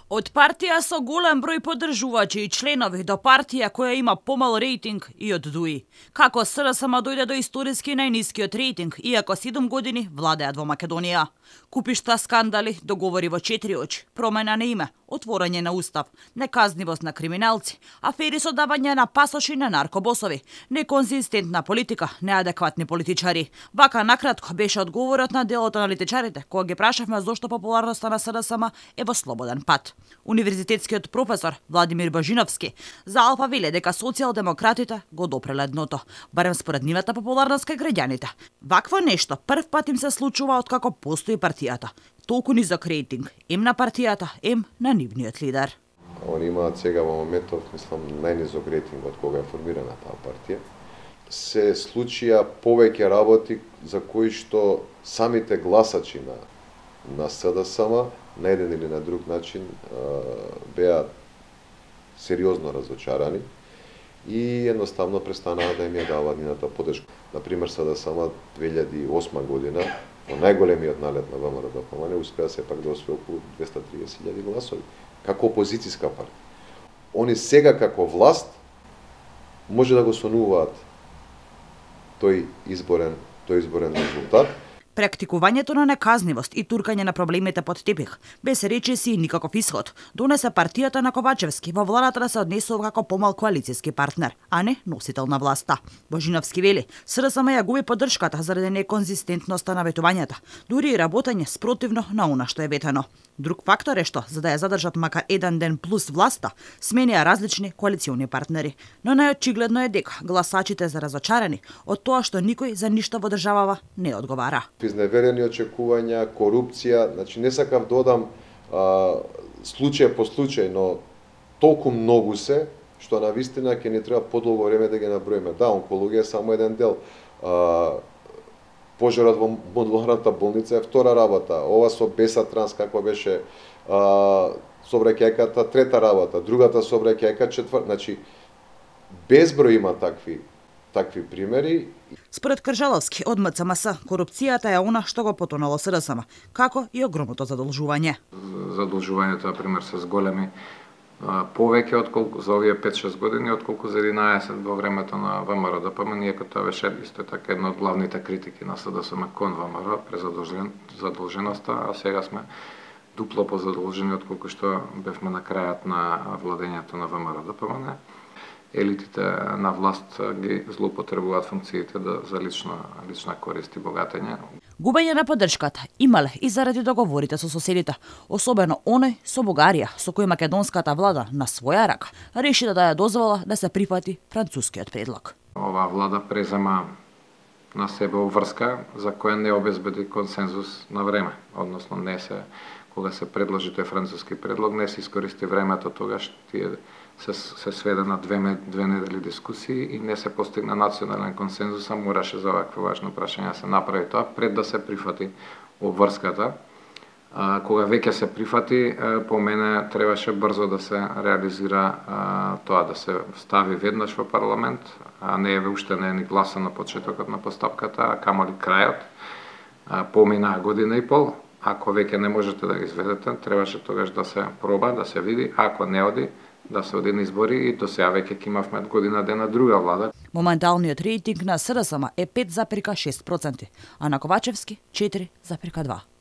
Од партија со голем број поддржувачи и членови до партија која има помал рейтинг и од ДУИ. Како СРСМ дојде до историски најнискиот рейтинг, иако 7 години владеат во Македонија. Купишта скандали, договори во 4 очи, промена на име, отворање на устав, неказнивост на криминалци, афери со давање на пасоши на наркобосови, неконзистентна политика, неадекватни политичари. Вака накратко беше одговорот на дел од аналитичарите кога ги прашавме зошто популарноста на СРСМ е во слободен пат. Универзитетскиот професор Владимир Божиновски за Алфа веле дека социјалдемократите го допреле дното, барем според нивната популарност кај граѓаните. Вакво нешто прв пат им се случува откако постои партијата. Толку низок рейтинг, ем на партијата, ем на нивниот лидер. Они имаат сега во моментов, мислам, најнизок рейтинг од кога е формирана таа партија. Се случија повеќе работи за кои што самите гласачи на СДСМ на еден или на друг начин беа сериозно разочарани и едноставно престанаа да им ја даваат нивната поддршка. Например, СДСМ 2008 година во најголемиот налет на ВМРО-ДПМН успеа сепак да освои околу 230.000 гласови како опозицијска партија. Они сега како власт може да го сонуваат тој изборен резултат. Практикувањето на неказнивост и туркање на проблемите под тепих, без речиси и никаков исход, донесе партијата на Ковачевски во владата да се однесува како помал коалицијски партнер, а не носител на власта. Божиновски вели, СРСМ ја губи поддршката заради неконзистентноста на ветувањата, дури и работење спротивно на она што е ветено. Друг фактор е што, за да ја задржат макар еден ден плюс власта, сменија различни коалициони партнери. Но најочигледно е дека гласачите се разочарани од тоа што никој за ништо во државава не одговара. Изневерени очекувања, корупција, значи не сакав додам случај по случај, но толку многу се, што на вистина ќе ни треба подолго време да ги наброиме. Да, онкологија е само еден дел. Пожарот во модуларната болница е втора работа. Ова со Бесатранс, како беше сообраќајката, трета работа. Другата сообраќајка, четврта. Значи, безброј има такви примери. Според Кржаловски од МЦМС, корупцијата е она што го потонало СРСМ, како и огромното задолжување. Задолжувањето, например, се зголеми повеќе отколку за овие 5-6 години, отколку за 11 во времето на ВМРО-ДПМН, иако тоа беше исто така една од главните критики на СДСМ кон ВМРО, презадолженоста, а сега сме дупло позадолжени отколку што бевме на крајот на владењето на ВМРО-ДПМН. Елитите на власт ги злоупотребуваат функциите за лична корист и богатење. Губење на поддршката имале и заради договорите со соседите, особено оној со Бугарија, со кој македонската влада на своја рака реши да ја дозвола да се прифати францускиот предлог. Оваа влада презема на себе обврска за која не обезбеди консензус на време, односно кога се предложи тој француски предлог, не се искористи времето тогаш се сведе на две недели дискусии и не се постигна национален консензус, а мораше за вакво важно прашање се направи тоа пред да се прифати обврската. Кога веќе се прифати, по мене требаше брзо да се реализира тоа, да се стави веднаш во парламент, а не уште не е ни гласано почетокот на постапката, а камоли крајот. Поминаа година и пол. Ако веќе не можете да ги изведете, требаше тогаш да се проба, да се види, ако не оди, да се оди на избори и до сега веќе ќе имавме година дена друга влада. Моменталниот рейтинг на СРСМ е 5,6%, а на Ковачевски 4,2%.